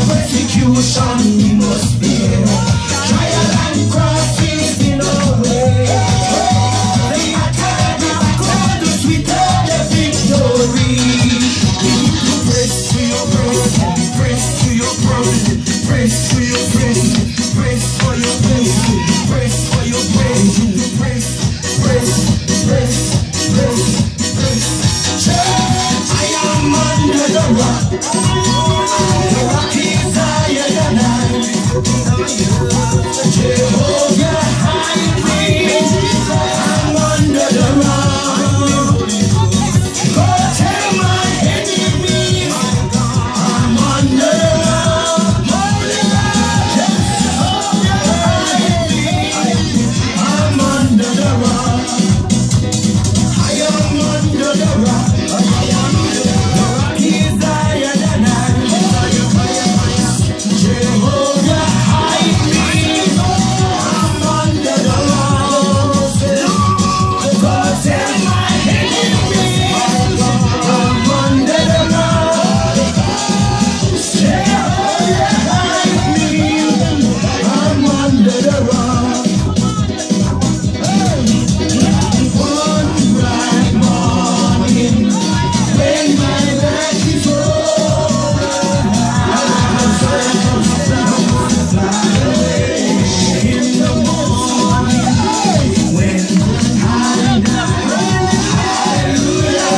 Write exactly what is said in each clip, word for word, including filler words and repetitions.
persecution we must bear. Trial and crosses in our way. The attack of the sweeter the victory. Press to your breast, press to your breast, press to your breast, press for your breast, press for your breast, press, press, press, press, press. I am under the rock. The rock is higher than I. Jehovah hide me. I'm under the rock. Go tell my enemies I'm under the rock. Jehovah hide me. I'm under the rock. I am under the rock. The rock is higher than I. Jehovah hide me. I'm under the rock. Go tell my enemies I'm under the rock. Jehovah hide me. I'm under the rock. One bright morning, when my back is over, I'm gonna fly away. In the morning, when I die, hallelujah,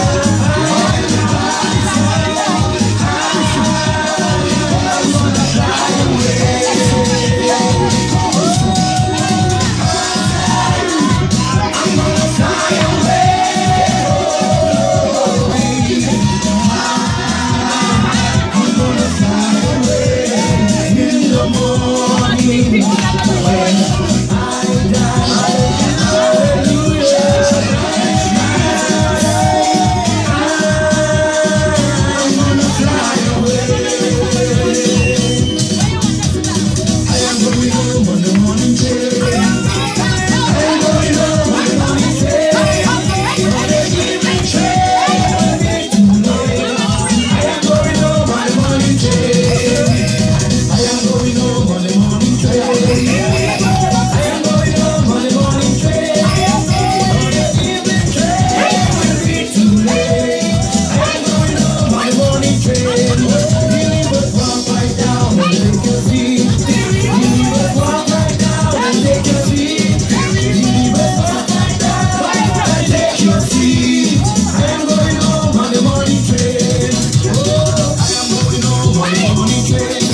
I'm gonna fly away. I'm gonna fly away. I'm gonna fly away in the morning when I die. Hallelujah. I'm gonna fly away. I am going home on the morning train. I am going home on the morning train. On the evening train. I am going home on the morning train. I am going home on the morning train. I am going home on the morning train. On the evening train, it will be too late. I am going home on the morning train. You must walk right down and take your seat. You must walk right down and take your seat. You must walk right down and take your seat. I am going home on the morning train. Oh, I am going home on the morning train.